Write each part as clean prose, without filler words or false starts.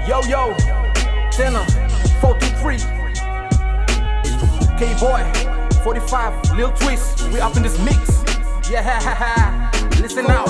Yo, Tenor, 423, K-Boy, 45, Lil Twist, we up in this mix. Yeah, listen out.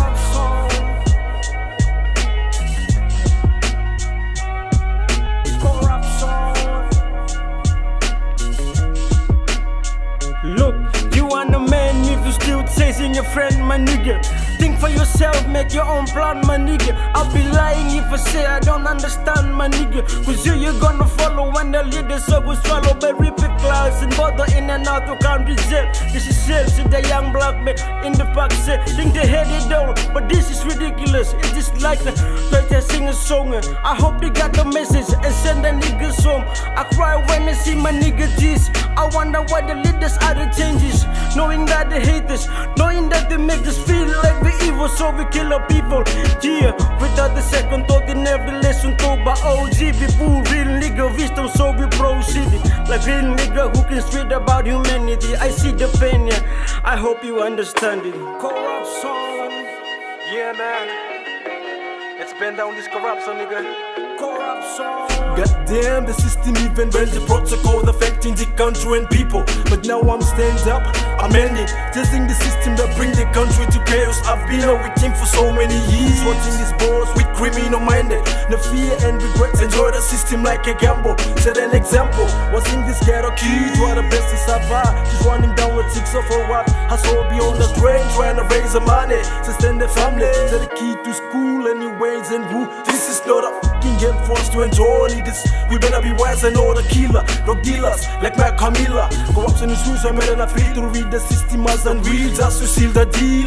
Look, you are the man if you still chasing your friend, my nigga. Think for yourself, make your own plan, my nigga. I'll be lying if I say I don't understand, my nigga. Cause you're gonna follow when the leaders so go swallow berry pick clouds and bother in and out of country jail. This is self, see the young black man in the park say, think they had it down, but this is ridiculous. It's just like the try to sing a song. I hope they got the message and send the niggas home. I cry when I see my nigga tease. I wonder why the leaders are the changes, knowing that they hate us, knowing that they make us feel like we're evil, so we kill our people. Yeah, without the second thought in every lesson told by OG people, real nigga wisdom, so we proceed. Like real nigga who can speak about humanity. I see the pain, yeah, I hope you understand it. Corruption. Yeah, man, let's bend down this corruption, nigga. Goddamn, the system even bent the protocol affecting the country and people. But now I'm stand up, I'm ending, testing the system that bring the country to chaos. I've been a victim for so many years, watching these boys with criminal minded, no fear and regret. Enjoy the system like a gamble. Set an example, watching this ghetto kid try the best to survive, just running down with six of a while. Hustle beyond the drain, trying to raise the money, sustain the family, set the key to school anyways and who. This is not a fucking game for us to enjoy this. We better be wise and know the killer, drug dealers like my Camilla. Corruption is rules, I made an afraid to read the system as unreal, just to seal the deal.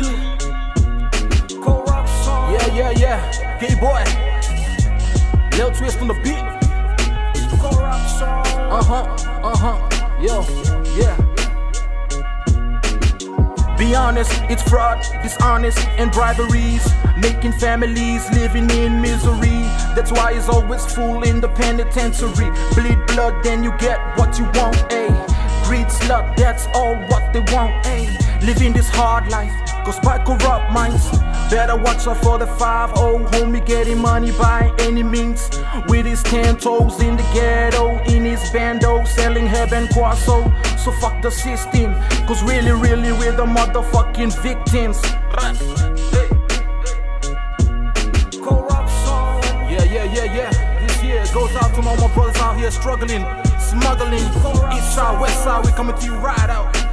Corruption. Yeah, K-Boy, Lil Twist on the beat. Corruption. Yo, yeah. Be honest, it's fraud, dishonest, and briberies, making families living in misery. That's why it's always full in the penitentiary. Bleed blood, then you get what you want, ayy. Greed, slut, that's all what they want, ayy. Living this hard life, cause by corrupt minds. Better watch out for the 5-0 homie getting money by any means. With his 10 toes in the ghetto, in his bando, selling herb and quasso. So fuck the system, cause really we're the motherfucking victims. Corruption. Yeah. This year goes out to all my brothers out here struggling, smuggling. East side, west side, we coming to you right out.